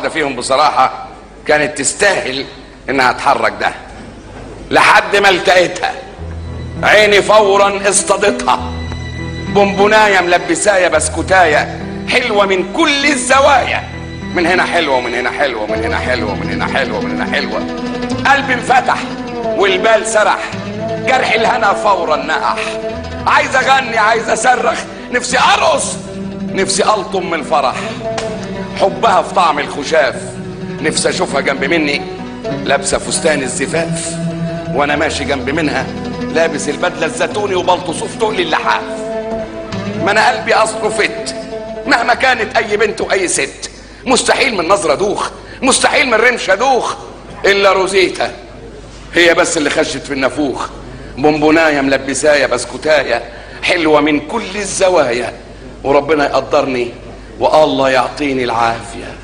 واحدة فيهم بصراحة كانت تستاهل انها تحرك ده، لحد ما التقيتها عيني فورا اصطادتها. بونبونايه ملبسايه بسكوتايه حلوه من كل الزوايا، من هنا حلوه ومن هنا حلوه ومن هنا حلوه ومن هنا حلوه ومن هنا حلوه. قلبي انفتح والبال سرح، جرح الهنا فورا نقح. عايز اغني، عايز اصرخ، نفسي ارقص، نفسي الطم من الفرح. حبها في طعم الخشاف، نفسي اشوفها جنب مني لابسه فستان الزفاف، وانا ماشي جنب منها لابس البدله الزيتوني وبلطصوف تقل اللحاف. ما انا قلبي اصله فت مهما كانت اي بنت واي ست، مستحيل من نظره دوخ، مستحيل من رمشه دوخ، الا روزيتا هي بس اللي خشت في النافوخ. بونبونايه ملبسايه بسكوتايه حلوه من كل الزوايا، وربنا يقدرني والله يعطيني العافيه.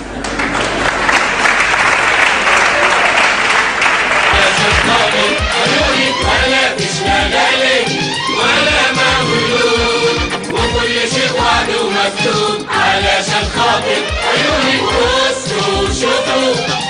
ولا فيش مجالي ولا مولود، وكل شيء وعد ومكتوب علشان خاطر عيونك بصوا وشوفوا.